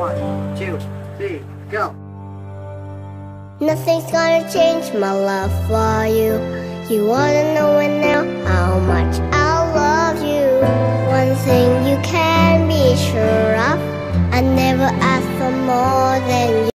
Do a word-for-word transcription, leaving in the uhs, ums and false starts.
One, two, three, go. Nothing's gonna change my love for you. You wanna know it now, how much I love you. One thing you can be sure of, I never ask for more than you.